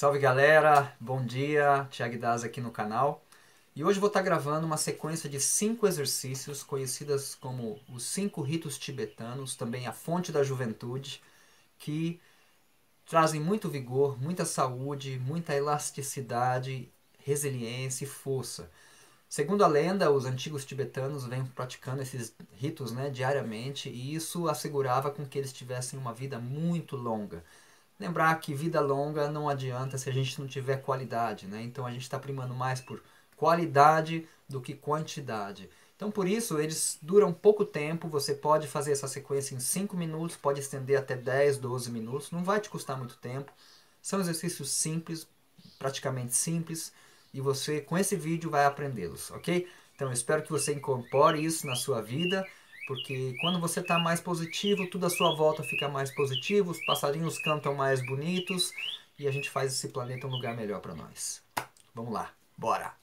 Salve galera, bom dia, Thiago Daz aqui no canal. E hoje vou estar gravando uma sequência de 5 exercícios conhecidas como os 5 ritos tibetanos, também a fonte da juventude, que trazem muito vigor, muita saúde, muita elasticidade, resiliência e força. Segundo a lenda, os antigos tibetanos vêm praticando esses ritos, diariamente, e isso assegurava com que eles tivessem uma vida muito longa. Lembrar que vida longa não adianta se a gente não tiver qualidade, né? Então a gente está primando mais por qualidade do que quantidade. Então por isso eles duram pouco tempo, você pode fazer essa sequência em 5 minutos, pode estender até 10, 12 minutos, não vai te custar muito tempo. São exercícios simples, praticamente simples, e você com esse vídeo vai aprendê-los, ok? Então eu espero que você incorpore isso na sua vida, porque quando você está mais positivo, tudo à sua volta fica mais positivo, os passarinhos cantam mais bonitos e a gente faz esse planeta um lugar melhor para nós. Vamos lá, bora!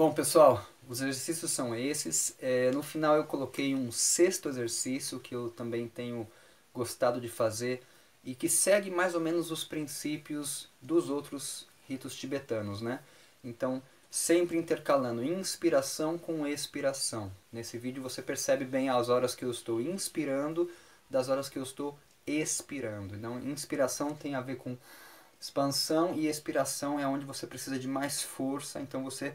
Bom, pessoal, os exercícios são esses. No final eu coloquei um sexto exercício que eu também tenho gostado de fazer e que segue mais ou menos os princípios dos outros ritos tibetanos, né? Então, sempre intercalando inspiração com expiração. Nesse vídeo você percebe bem as horas que eu estou inspirando das horas que eu estou expirando. Então, inspiração tem a ver com expansão e expiração é onde você precisa de mais força, então você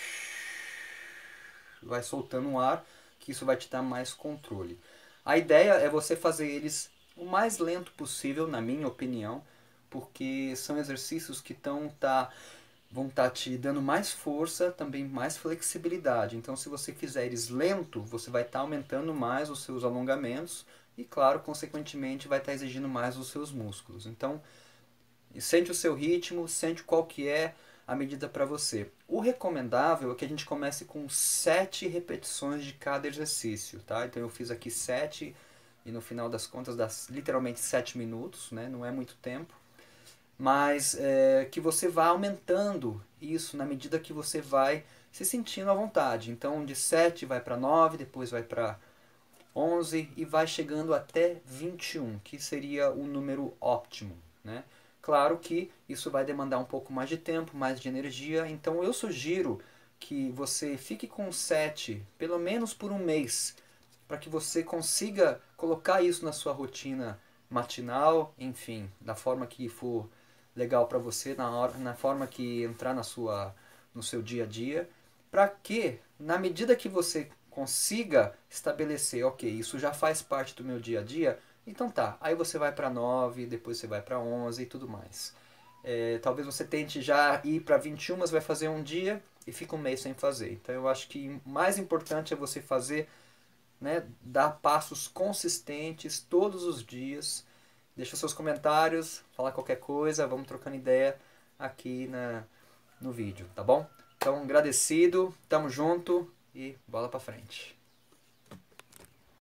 vai soltando o ar, que isso vai te dar mais controle. A ideia é você fazer eles o mais lento possível, na minha opinião, porque são exercícios que vão estar te dando mais força, também mais flexibilidade. Então, se você fizer eles lento, você vai estar aumentando mais os seus alongamentos e, claro, consequentemente, vai estar exigindo mais os seus músculos. Então, sente o seu ritmo, sente qual que é a medida para você. O recomendável é que a gente comece com 7 repetições de cada exercício, tá? Então eu fiz aqui 7 e no final das contas dá literalmente 7 minutos, né? Não é muito tempo. Mas que você vá aumentando isso na medida que você vai se sentindo à vontade. Então de 7 vai para 9, depois vai para 11 e vai chegando até 21, que seria o número óptimo, né? Claro que isso vai demandar um pouco mais de tempo, mais de energia, então eu sugiro que você fique com 7, pelo menos por um mês, para que você consiga colocar isso na sua rotina matinal, enfim, da forma que for legal para você, na forma que entrar no seu dia a dia, para que, na medida que você consiga estabelecer, ok, isso já faz parte do meu dia a dia, então tá, aí você vai para 9, depois você vai para 11 e tudo mais. Talvez você tente já ir para 21, mas vai fazer um dia e fica um mês sem fazer. Então eu acho que o mais importante é você fazer, né, dar passos consistentes todos os dias. Deixa seus comentários, falar qualquer coisa, vamos trocando ideia aqui no vídeo, tá bom? Então agradecido, tamo junto e bola pra frente.